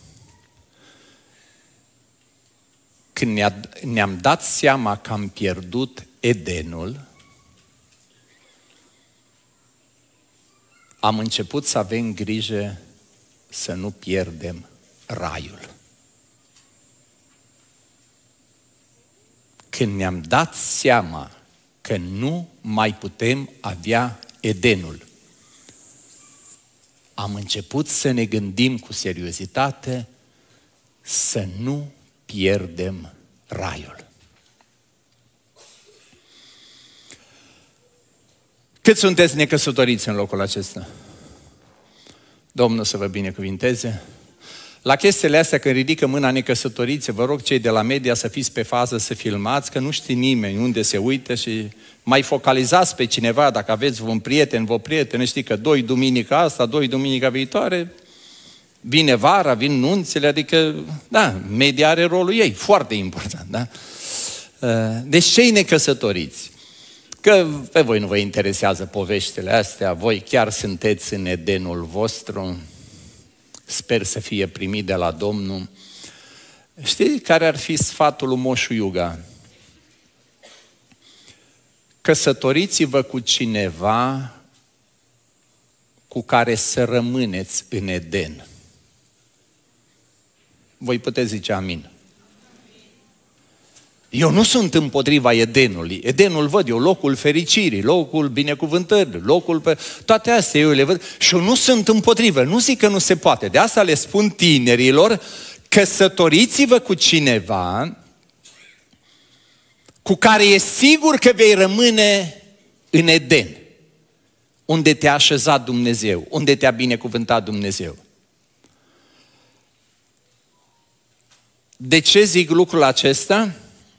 Când ne-a, ne-am dat seama că am pierdut Edenul, am început să avem grijă să nu pierdem raiul. Când ne-am dat seama că nu mai putem avea Edenul, am început să ne gândim cu seriozitate să nu pierdem raiul. Cât sunteți necăsătoriți în locul acesta? Domnul să vă binecuvinteze. La chestiile astea, când ridică mâna necăsătoriți, vă rog cei de la media să fiți pe fază, să filmați, că nu știe nimeni unde se uită și mai focalizați pe cineva, dacă aveți un prieten, vă prietene, știi că doi duminica asta, doi duminica viitoare, vine vara, vin nunțile, adică, da, media are rolul ei, foarte important, da? Deci cei necăsătoriți, că pe voi nu vă interesează poveștile astea, voi chiar sunteți în Edenul vostru, sper să fie primit de la Domnul. Știi care ar fi sfatul lui Moșu Iuga? Căsătoriți-vă cu cineva cu care să rămâneți în Eden. Voi puteți zice amin. Eu nu sunt împotriva Edenului. Edenul văd eu, locul fericirii, locul binecuvântării, locul pe... Toate astea eu le văd și eu nu sunt împotrivă. Nu zic că nu se poate. De asta le spun tinerilor, căsătoriți-vă cu cineva cu care e sigur că vei rămâne în Eden, unde te-a așezat Dumnezeu, unde te-a binecuvântat Dumnezeu. De ce zic lucrul acesta?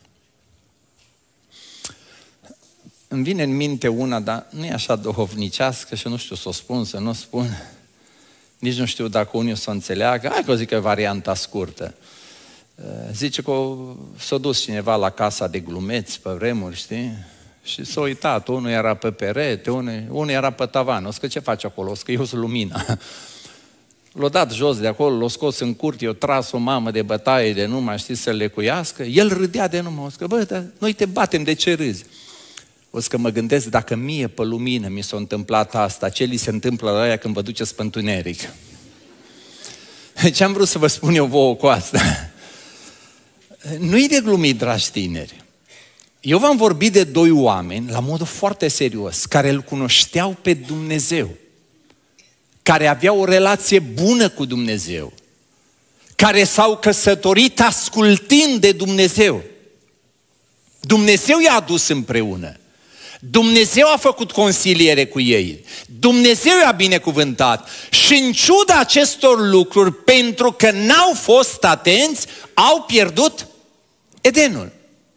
Îmi vine în minte una, dar nu e așa duhovnicească și nu știu să o spun, să nu o spun. Nici nu știu dacă unii o să o înțeleagă. Hai că o zic că e varianta scurtă. Zice că s-a dus cineva la casa de glumeți pe vremuri, știi? Și s-a uitat, unul era pe perete, unul, unul era pe tavan. O să, că ce faci acolo? O să, că eu sunt lumina. L-a dat jos de acolo, l-a scos în curte, i-a tras o mamă de bătaie de numai, știi, să-l lecuiască. El râdea de numai, o să, că bă, dar noi te batem, de ce râzi? O să, că mă gândesc, dacă mie pe lumină mi s-a întâmplat asta, ce li se întâmplă la aia când vă duceți pe întuneric? Ce am vrut să vă spun eu vouă cu asta? Nu-i de glumit, dragi tineri. Eu v-am vorbit de doi oameni, la modul foarte serios, care îl cunoșteau pe Dumnezeu, care aveau o relație bună cu Dumnezeu, care s-au căsătorit ascultând de Dumnezeu. Dumnezeu i-a adus împreună. Dumnezeu a făcut consiliere cu ei. Dumnezeu i-a binecuvântat. Și în ciuda acestor lucruri, pentru că n-au fost atenți, au pierdut Edenul.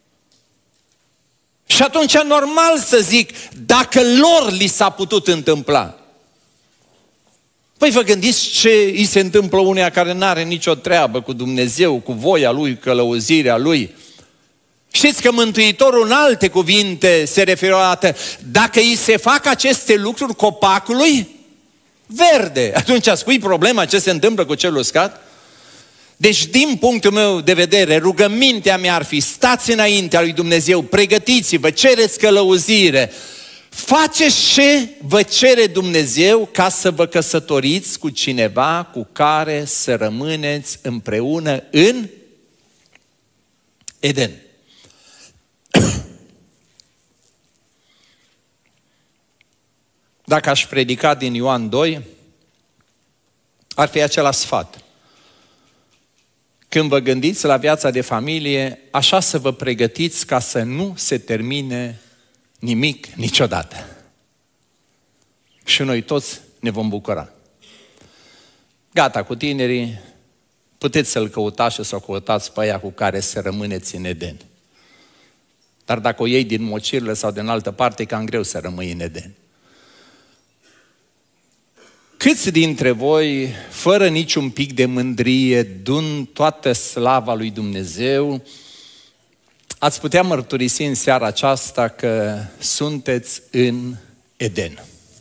Și atunci normal să zic, dacă lor li s-a putut întâmpla. Păi vă gândiți ce îi se întâmplă uneia care n-are nicio treabă cu Dumnezeu, cu voia Lui, călăuzirea Lui. Știți că Mântuitorul în alte cuvinte se referă la dată, dacă îi se fac aceste lucruri copacului verde, atunci spui problema ce se întâmplă cu celul uscat? Deci din punctul meu de vedere, rugămintea mea ar fi, stați înaintea lui Dumnezeu, pregătiți-vă, cereți călăuzire, faceți ce vă cere Dumnezeu ca să vă căsătoriți cu cineva cu care să rămâneți împreună în Eden. Dacă aș predica din Ioan doi, ar fi același sfat. Când vă gândiți la viața de familie, așa să vă pregătiți ca să nu se termine nimic niciodată. Și noi toți ne vom bucura. Gata, cu tinerii, puteți să-l căutați și să o căutați pe aia cu care să rămâneți în Eden. Dar dacă o iei din mocirlă sau din altă parte, e cam greu să rămâi în Eden. Câți dintre voi, fără niciun pic de mândrie, dând toată slava lui Dumnezeu, ați putea mărturisi în seara aceasta că sunteți în Eden?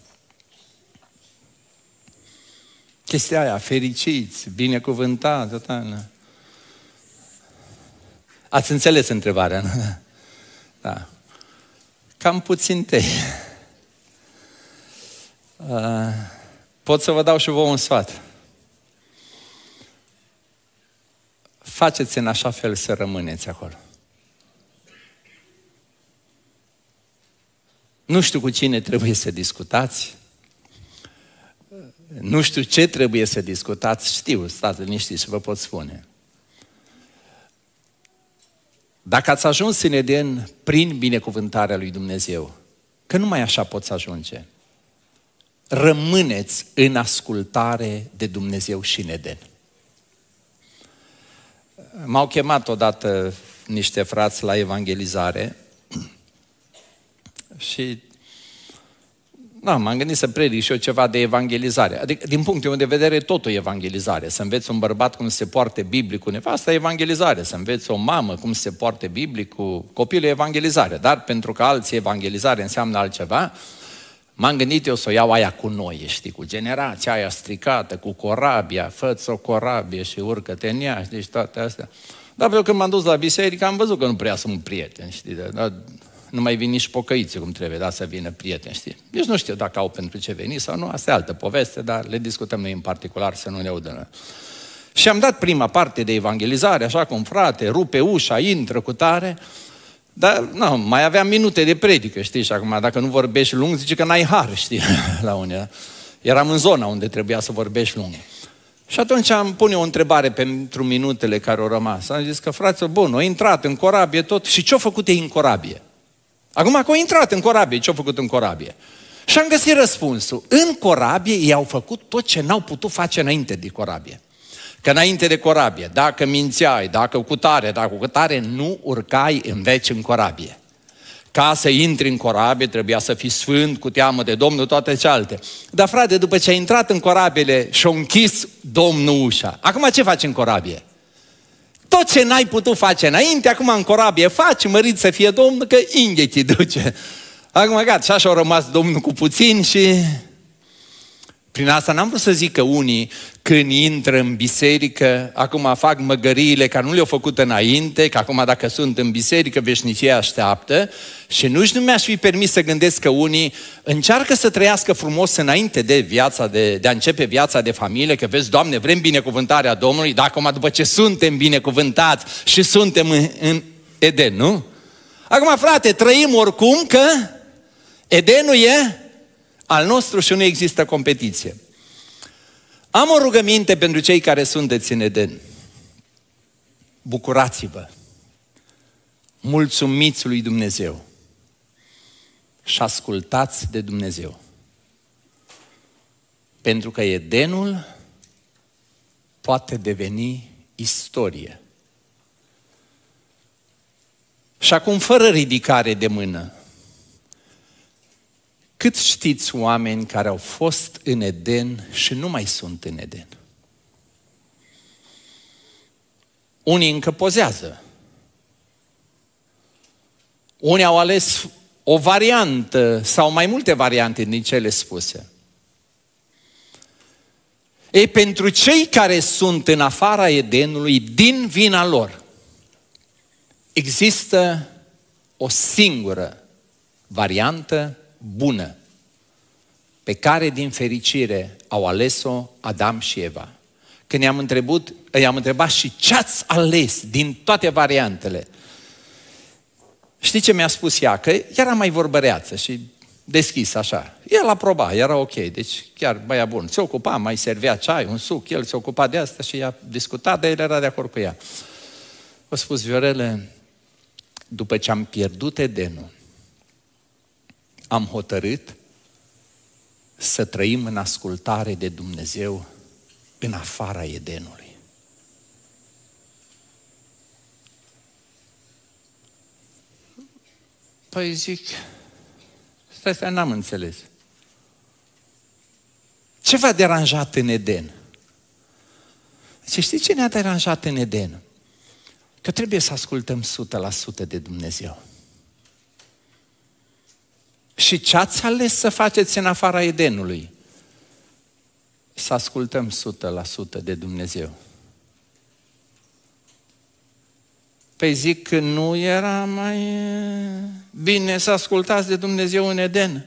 Chestia aia, fericiți, binecuvântați, total. Ați înțeles întrebarea, nu? Da. Cam puțin tăi. Uh, pot să vă dau și vouă un sfat. Faceți în așa fel să rămâneți acolo. Nu știu cu cine trebuie să discutați, nu știu ce trebuie să discutați, știu, stați liniștiți și vă pot spune. Dacă ați ajuns în Eden prin binecuvântarea lui Dumnezeu, că numai așa poți ajunge, rămâneți în ascultare de Dumnezeu și în Eden. M-au chemat odată niște frați la evangelizare și da, m-am gândit să predic și eu ceva de evangelizare. Adică, din punctul meu de vedere, totul e evangelizare. Să înveți un bărbat cum se poarte biblic cu nevasta, e evangelizare. Să înveți o mamă cum se poarte biblic cu copilul, e evangelizare. Dar pentru că alții evangelizare înseamnă altceva, m-am gândit eu să o iau aia cu noi, știi, cu generația aia stricată, cu corabia, fă-ți o corabie și urcă-te în ea, știi, și toate astea. Dar eu când m-am dus la biserică am văzut că nu prea sunt prieteni, știi, dar nu mai vin nici pocăiți cum trebuie, da, să vină prieteni, știi. Deci nu știu dacă au pentru ce veni sau nu, asta e altă poveste, dar le discutăm noi în particular să nu ne audă. Și am dat prima parte de evangelizare, așa cum frate, rupe ușa, intră cu tare, dar nu, mai aveam minute de predică, știi, și acum dacă nu vorbești lung, zice că n-ai har, știi, la unii. Eram în zona unde trebuia să vorbești lung. Și atunci am pune o întrebare pentru minutele care au rămas. Am zis că, fraților, bun, a intrat în corabie tot, și ce-a făcut ei în corabie? Acum că au intrat în corabie, ce-au făcut în corabie? Și am găsit răspunsul. În corabie ei au făcut tot ce n-au putut face înainte de corabie. Că înainte de corabie, dacă mințeai, dacă cu tare, dacă cu tare, nu urcai în veci în corabie. Ca să intri în corabie trebuia să fii sfânt, cu teamă de Domnul, toate cealaltă. Dar frate, după ce ai intrat în corabie și-a închis Domnul ușa, acum ce faci în corabie? Tot ce n-ai putut face înainte, acum în corabie faci, mărit să fie Domnul, că inghe te duce. Acum gata, și așa au rămas Domnul cu puțin și... Prin asta n-am vrut să zic că unii, când intră în biserică, acum fac măgăriile care nu le-au făcut înainte, că acum dacă sunt în biserică, veșnicia așteaptă, și nu-și nu mi-aș fi permis să gândesc că unii încearcă să trăiască frumos înainte de viața, de, de a începe viața de familie, că vezi, Doamne, vrem binecuvântarea Domnului, dar acum după ce suntem binecuvântați și suntem în, în Eden, nu? Acum, frate, trăim oricum că Edenul e al nostru și nu există competiție. Am o rugăminte pentru cei care sunteți în Eden. Bucurați-vă, mulțumiți lui Dumnezeu și ascultați de Dumnezeu. Pentru că Edenul poate deveni istorie. Și acum, fără ridicare de mână, cât știți oameni care au fost în Eden și nu mai sunt în Eden? Unii încă pozează. Unii au ales o variantă sau mai multe variante din cele spuse. Ei, pentru cei care sunt în afara Edenului, din vina lor, există o singură variantă bună, pe care din fericire au ales-o Adam și Eva. Când i-am întrebat, i-am întrebat și ce ați ales din toate variantele? Știi ce mi-a spus ea? Că era mai vorbăreață și deschis așa. El aproba, era ok, deci chiar băia bun. Se ocupa, mai servea ceai, un suc, el se ocupa de asta și ea discuta, dar el era de acord cu ea. O spus, Viorele, după ce am pierdut Edenul, am hotărât să trăim în ascultare de Dumnezeu în afara Edenului. Păi zic, stai, stai, n-am înțeles. Ce v-a deranjat în Eden? Zice, știi ce ne-a deranjat în Eden? Că trebuie să ascultăm o sută la sută de Dumnezeu. Și ce ați ales să faceți în afara Edenului? Să ascultăm o sută la sută de Dumnezeu. Păi zic că nu era mai bine să ascultați de Dumnezeu în Eden?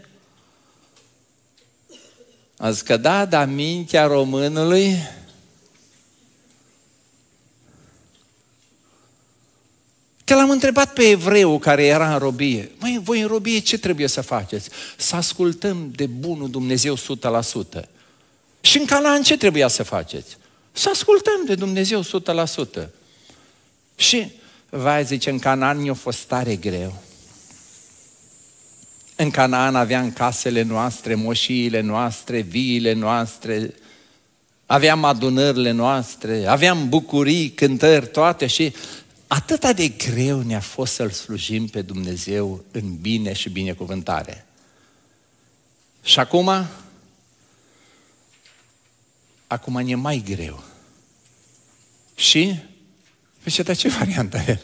A zis că da, dar mintea românului că l-am întrebat pe evreu care era în robie. Măi, voi în robie ce trebuie să faceți? Să ascultăm de bunul Dumnezeu o sută la sută. Și în Canaan ce trebuia să faceți? Să ascultăm de Dumnezeu o sută la sută. Și, vai, zice, în Canaan mi-a fost tare greu. În Canaan aveam casele noastre, moșiile noastre, viile noastre, aveam adunările noastre, aveam bucurii, cântări, toate și atâta de greu ne-a fost să-L slujim pe Dumnezeu în bine și binecuvântare. Și acum, acum ne-e mai greu. Și, zice, dar ce variantă e?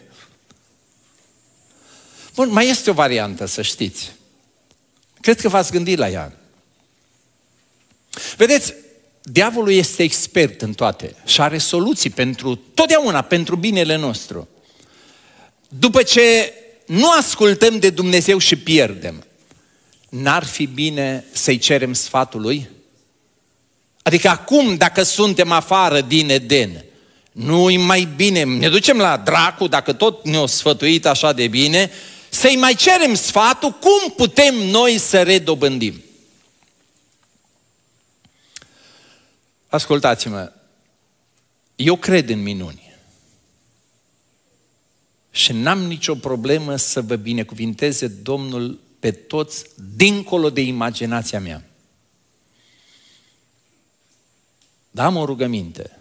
Bun, mai este o variantă, să știți. Cred că v-ați gândit la ea. Vedeți, diavolul este expert în toate și are soluții pentru totdeauna, pentru binele nostru. După ce nu ascultăm de Dumnezeu și pierdem, n-ar fi bine să-i cerem sfatul lui? Adică acum, dacă suntem afară din Eden, nu-i mai bine, ne ducem la dracu, dacă tot ne-o sfătuit așa de bine, să-i mai cerem sfatul cum putem noi să redobândim. Ascultați-mă, eu cred în minuni și n-am nicio problemă să vă binecuvinteze Domnul pe toți dincolo de imaginația mea. Dar am o rugăminte.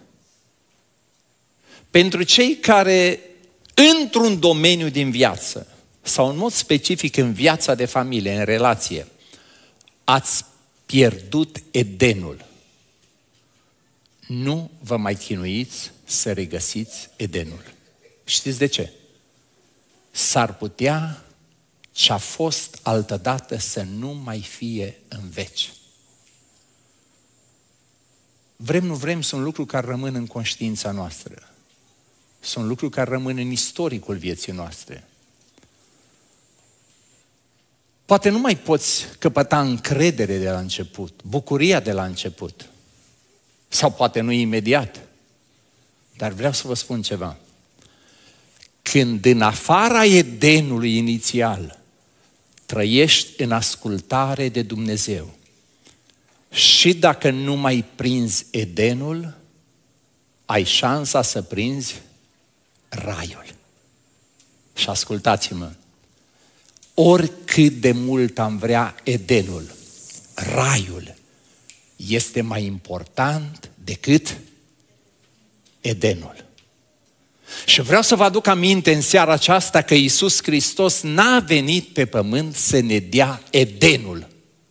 Pentru cei care într-un domeniu din viață sau în mod specific în viața de familie, în relație, ați pierdut Edenul, nu vă mai chinuiți să regăsiți Edenul. Știți de ce? S-ar putea ce a fost altădată să nu mai fie în veci. Vrem, nu vrem, sunt lucruri care rămân în conștiința noastră. Sunt lucruri care rămân în istoricul vieții noastre. Poate nu mai poți căpăta încredere de la început, bucuria de la început. Sau poate nu imediat. Dar vreau să vă spun ceva. Când în afara Edenului inițial trăiești în ascultare de Dumnezeu și dacă nu mai prinzi Edenul, ai șansa să prinzi raiul. Și ascultați-mă, oricât de mult am vrea Edenul, raiul este mai important decât Edenul. Și vreau să vă aduc aminte în seara aceasta că Iisus Hristos n-a venit pe pământ să ne dea Edenul.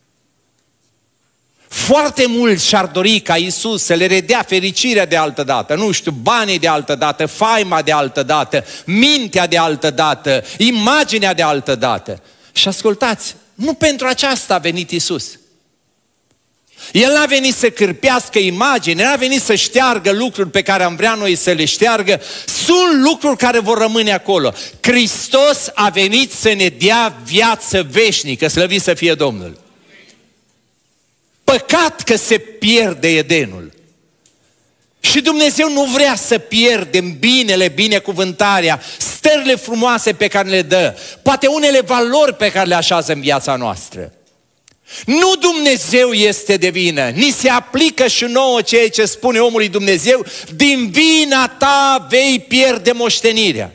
Foarte mulți și-ar dori ca Iisus să le redea fericirea de altă dată, nu știu, banii de altă dată, faima de altă dată, mintea de altă dată, imaginea de altă dată. Și ascultați, nu pentru aceasta a venit Iisus. El n-a venit să cârpească imagine, n-a venit să șteargă lucruri pe care am vrea noi să le șteargă. Sunt lucruri care vor rămâne acolo. Hristos a venit să ne dea viață veșnică, slăvit să fie Domnul. Păcat că se pierde Edenul. Și Dumnezeu nu vrea să pierdem binele, binecuvântarea, stările frumoase pe care le dă, poate unele valori pe care le așează în viața noastră. Nu Dumnezeu este de vină, ni se aplică și nouă ceea ce spune omului Dumnezeu, din vina ta vei pierde moștenirea.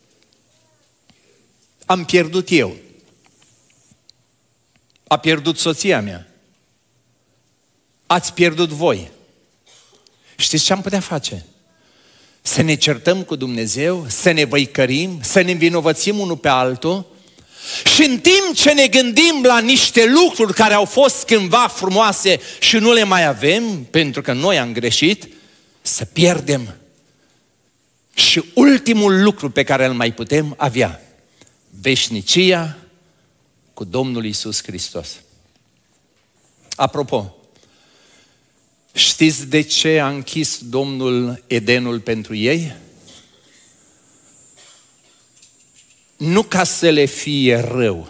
Am pierdut eu. A pierdut soția mea. Ați pierdut voi. Știți ce am putea face? Să ne certăm cu Dumnezeu, să ne văicărim, să ne învinovățim unul pe altul, Și în timp ce ne gândim la niște lucruri care au fost cândva frumoase și nu le mai avem, pentru că noi am greșit, să pierdem și ultimul lucru pe care îl mai putem avea, veșnicia cu Domnul Iisus Hristos. Apropo, știți de ce a închis Domnul Edenul pentru ei? Nu ca să le fie rău,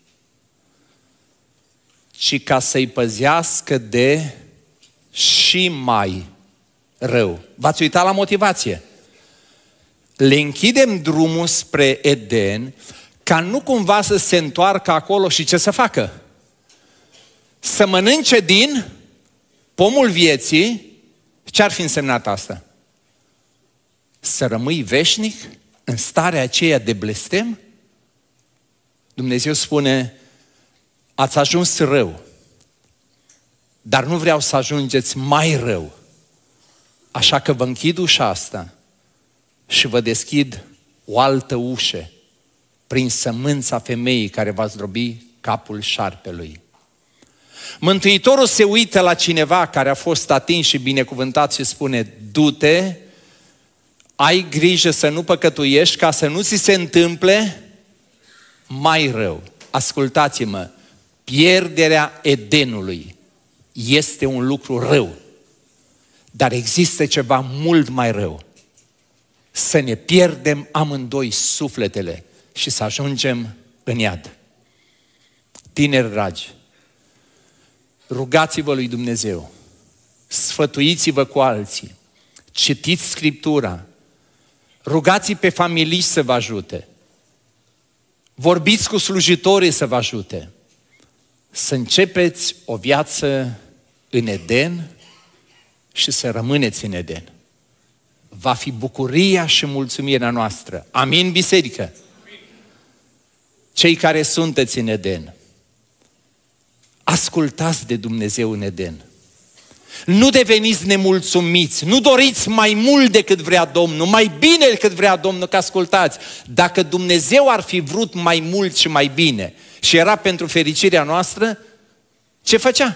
ci ca să-i păzească de și mai rău. V-ați uitat la motivație? Le închidem drumul spre Eden ca nu cumva să se întoarcă acolo și ce să facă? Să mănânce din pomul vieții. Ce-ar fi însemnat asta? Să rămâi veșnic în starea aceea de blestem? Dumnezeu spune, ați ajuns rău, dar nu vreau să ajungeți mai rău. Așa că vă închid ușa asta și vă deschid o altă ușă prin sămânța femeii care va zdrobi capul șarpelui. Mântuitorul se uită la cineva care a fost atins și binecuvântat și spune, du-te, ai grijă să nu păcătuiești ca să nu ți se întâmple mai rău. Ascultați-mă, pierderea Edenului este un lucru rău, dar există ceva mult mai rău. Să ne pierdem amândoi sufletele și să ajungem în iad. Tineri dragi, rugați-vă lui Dumnezeu, sfătuiți-vă cu alții, citiți Scriptura, rugați pe familii să vă ajute, vorbiți cu slujitorii să vă ajute, să începeți o viață în Eden și să rămâneți în Eden. Va fi bucuria și mulțumirea noastră. Amin, biserică? Cei care sunteți în Eden, ascultați de Dumnezeu în Eden. Nu deveniți nemulțumiți, nu doriți mai mult decât vrea Domnul, mai bine decât vrea Domnul, că ascultați. Dacă Dumnezeu ar fi vrut mai mult și mai bine și era pentru fericirea noastră, ce făcea?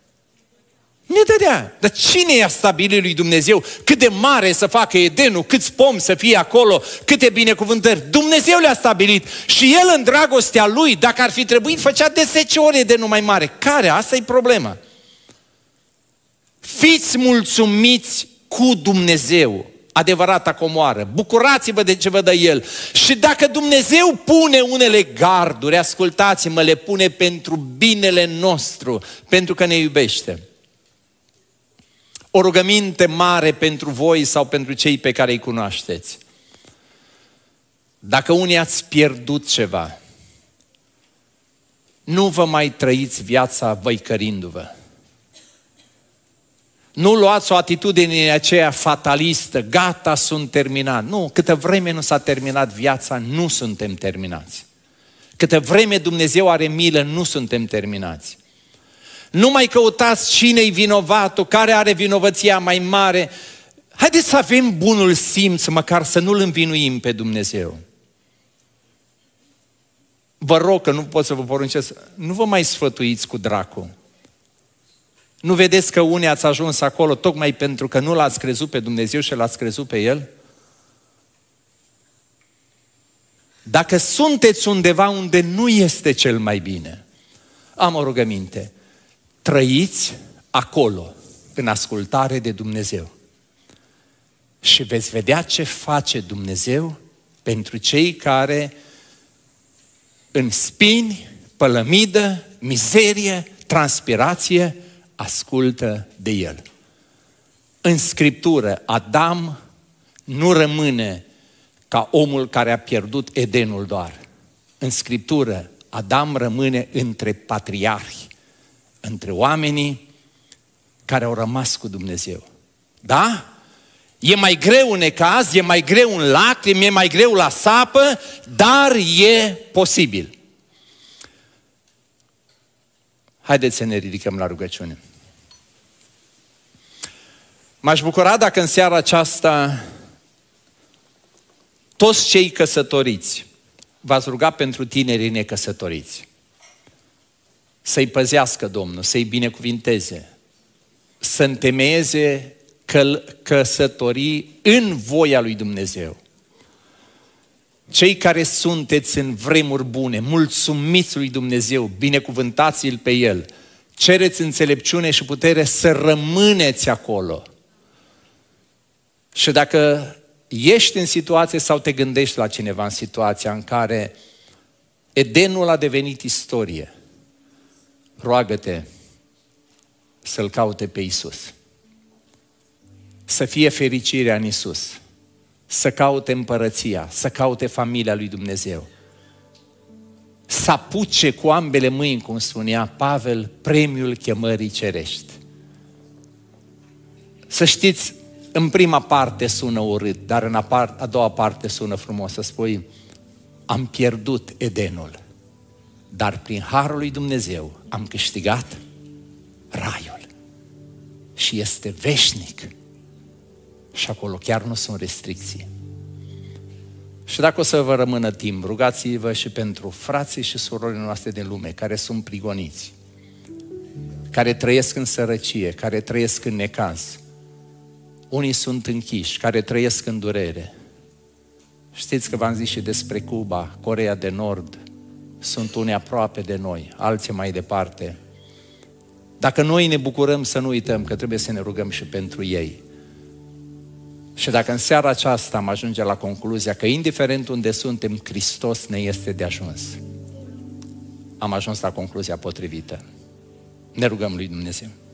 Ne dădea. Dar cine i-a stabilit lui Dumnezeu cât de mare să facă Edenul, câți pomi să fie acolo, câte binecuvântări? Dumnezeu le-a stabilit și El în dragostea Lui, dacă ar fi trebuit, făcea de zece ori Edenul mai mare. Care? Asta e problema. Fiți mulțumiți cu Dumnezeu, adevărata comoară. Bucurați-vă de ce vă dă El. Și dacă Dumnezeu pune unele garduri, ascultați-mă, le pune pentru binele nostru, pentru că ne iubește. O rugăminte mare pentru voi sau pentru cei pe care îi cunoașteți. Dacă unii ați pierdut ceva, nu vă mai trăiți viața văicărindu-vă. Nu luați o atitudine aceea fatalistă, gata, sunt terminat. Nu, câtă vreme nu s-a terminat viața, nu suntem terminați. Câtă vreme Dumnezeu are milă, nu suntem terminați. Nu mai căutați cine-i vinovatul, care are vinovăția mai mare. Haideți să avem bunul simț, măcar să nu-L învinuim pe Dumnezeu. Vă rog, că nu pot să vă poruncesc, nu vă mai sfătuiți cu dracul. Nu vedeți că unii ați ajuns acolo tocmai pentru că nu L-ați crezut pe Dumnezeu și L-ați crezut pe El? Dacă sunteți undeva unde nu este cel mai bine, am o rugăminte. Trăiți acolo, în ascultare de Dumnezeu. Și veți vedea ce face Dumnezeu pentru cei care în spini, pălămidă, mizerie, transpirație, ascultă de El. În Scriptură, Adam nu rămâne ca omul care a pierdut Edenul doar. În Scriptură, Adam rămâne între patriarhi, între oamenii care au rămas cu Dumnezeu. Da? E mai greu în necaz, e mai greu în lacrimi, e mai greu la sapă, dar e posibil. Haideți să ne ridicăm la rugăciune. M-aș bucura dacă în seara aceasta toți cei căsătoriți, v-ați rugat pentru tinerii necăsătoriți. Să-i păzească Domnul, să-i binecuvinteze, să întemeieze căl- căsătorii în voia lui Dumnezeu. Cei care sunteți în vremuri bune, mulțumiți lui Dumnezeu, binecuvântați-L pe El, cereți înțelepciune și putere să rămâneți acolo. Și dacă ești în situație sau te gândești la cineva în situația în care Edenul a devenit istorie, roagă-te să-L caute pe Iisus. Să fie fericirea în Iisus. Să caute împărăția, să caute familia lui Dumnezeu. Să apuce cu ambele mâini, cum spunea Pavel, premiul chemării cerești. Să știți, în prima parte sună urât, dar în a doua parte sună frumos, să spui, am pierdut Edenul, dar prin harul lui Dumnezeu am câștigat raiul. Și este veșnic. Și acolo chiar nu sunt restricții. Și dacă o să vă rămână timp, rugați-vă și pentru frații și surorile noastre din lume, care sunt prigoniți, care trăiesc în sărăcie, care trăiesc în necaz. Unii sunt închiși, care trăiesc în durere. Știți că v-am zis și despre Cuba, Coreea de Nord, sunt unii aproape de noi, alții mai departe. Dacă noi ne bucurăm, să nu uităm că trebuie să ne rugăm și pentru ei. Și dacă în seara aceasta am ajunge la concluzia că indiferent unde suntem, Hristos ne este de ajuns, am ajuns la concluzia potrivită. Ne rugăm lui Dumnezeu.